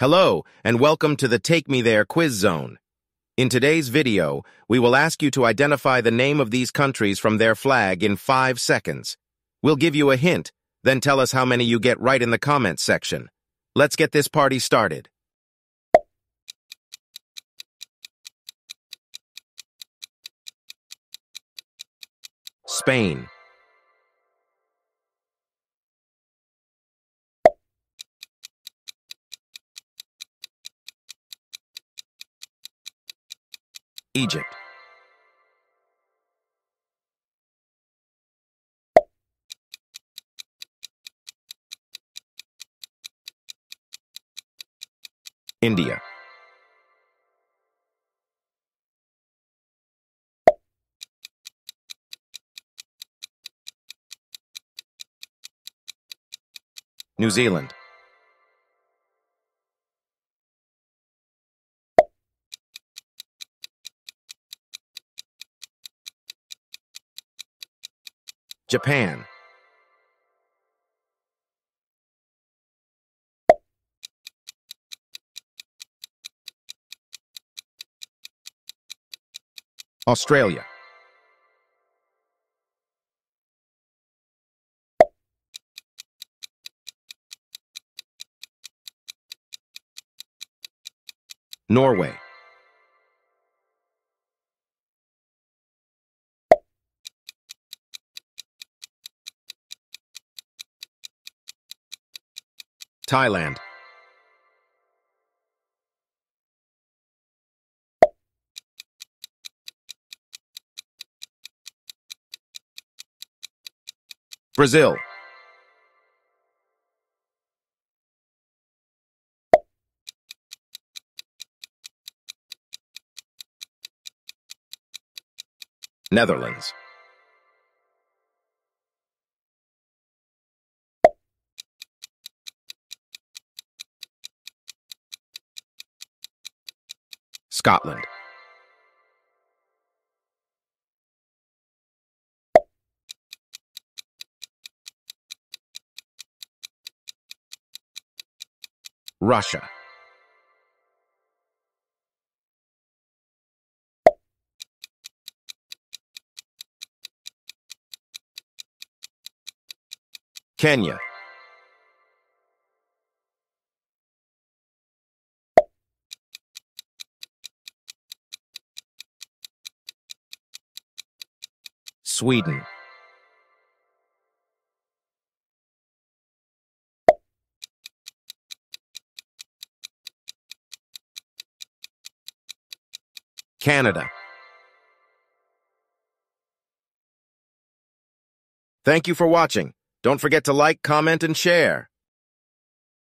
Hello, and welcome to the Take Me There quiz zone. In today's video, we will ask you to identify the name of these countries from their flag in 5 seconds. We'll give you a hint, then tell us how many you get right in the comments section. Let's get this party started. Spain. Egypt. India. New Zealand. Japan. Australia. Norway. Thailand. Brazil. Netherlands. Scotland. Russia. Kenya. Sweden. Canada. Thank you for watching. Don't forget to like, comment, and share.